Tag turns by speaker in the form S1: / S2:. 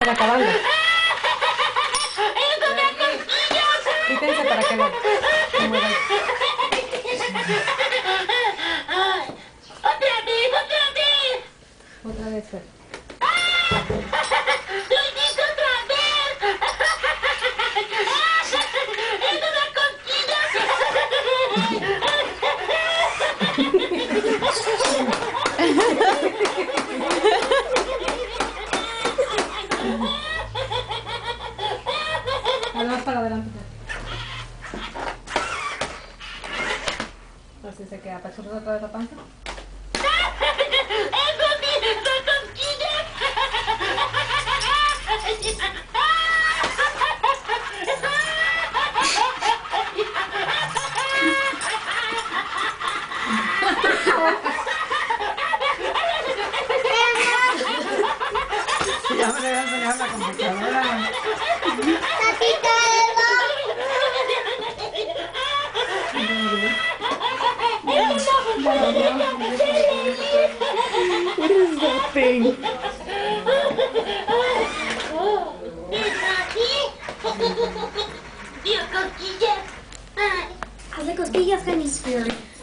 S1: ir acabando. Quítense para que lo muevan.
S2: ¡Otra vez! ¡Otra vez!
S1: Otra vez, Fer.
S2: ¡Lo hice otra vez! ¡Es una cosquilla!
S1: Ahora más para adelante. Así se queda. ¿Apachurras otra vez la panza?
S2: ¡Eso sí! ¡Son cosquillas!
S1: Ya me voy a enseñar la computadora.
S2: ¡Tatita
S1: What is that thing?
S2: ¡Dios, cosquillas!
S3: Hazle cosquillas, Jenny.